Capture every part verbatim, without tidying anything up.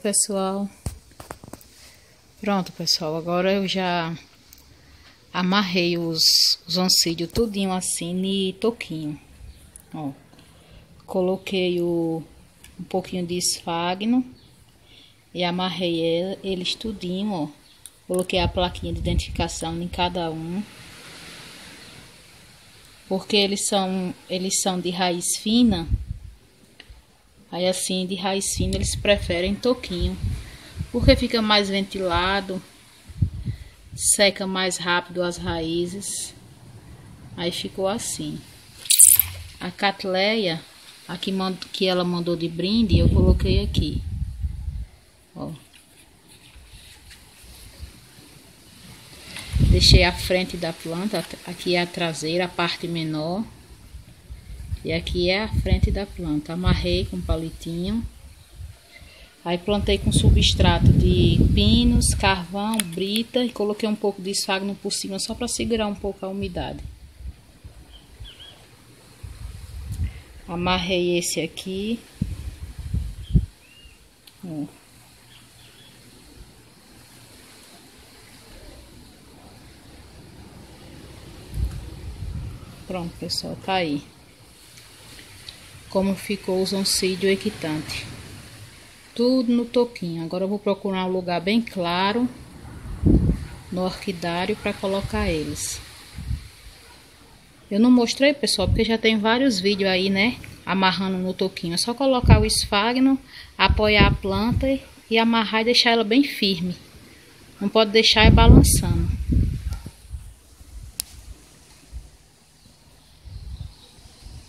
pessoal. Pronto, pessoal, agora eu já amarrei os, os oncídios tudinho assim no toquinho. Ó, coloquei o, um pouquinho de esfagno e amarrei ele, eles tudinho, ó. Coloquei a plaquinha de identificação em cada um. Porque eles são, eles são de raiz fina. Aí assim, de raiz fina, eles preferem toquinho. Porque fica mais ventilado. Seca mais rápido as raízes. Aí ficou assim. A catleia, a que, mand que ela mandou de brinde, eu coloquei aqui. Ó. Deixei a frente da planta, aqui é a traseira, a parte menor. E aqui é a frente da planta. Amarrei com palitinho. Aí plantei com substrato de pinos, carvão, brita e coloquei um pouco de esfagno por cima só para segurar um pouco a umidade. Amarrei esse aqui. Ó. Pronto, pessoal, tá aí como ficou os oncídios equitantes. Tudo no toquinho. Agora eu vou procurar um lugar bem claro no orquidário para colocar eles. Eu não mostrei, pessoal, porque já tem vários vídeos aí, né? Amarrando no toquinho. É só colocar o esfagno, apoiar a planta e amarrar e deixar ela bem firme. Não pode deixar ir balançando.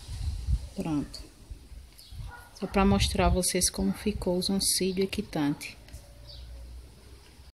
Pronto. Só para mostrar a vocês como ficou os oncídios equitantes.